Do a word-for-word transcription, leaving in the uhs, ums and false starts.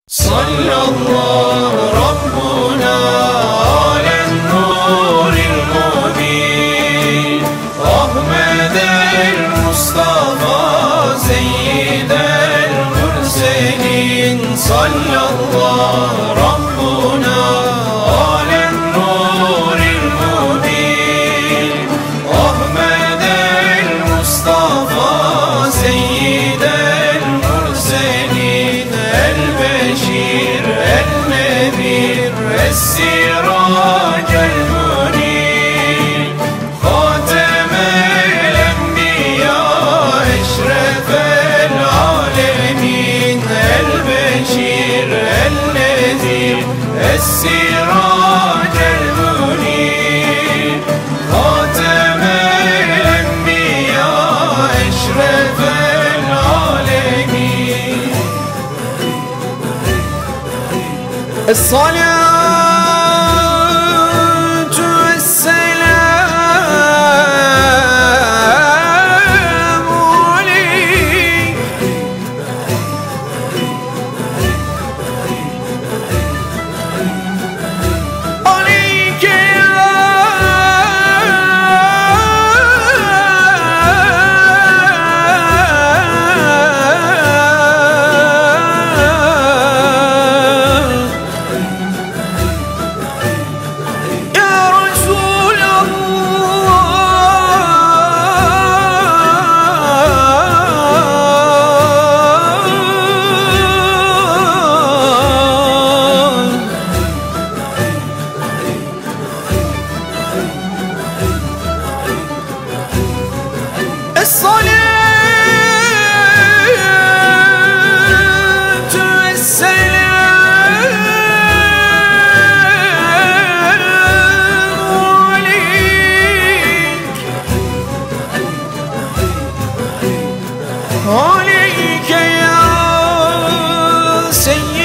صلى الله ربنا على النور المبين أحمد المصطفى سيد المرسلين. صلى الله ربنا على النور المبين أحمد المصطفى سيد المرسلين البشير النذير السراج المنير خاتم الأنبياء أشرف العالمين البشير النذير السراج المنير خاتم الأنبياء أشرف العالمين. الصلاة والسلام عليك عليك يا الصلاة والسلام عليك عليك يا سيدي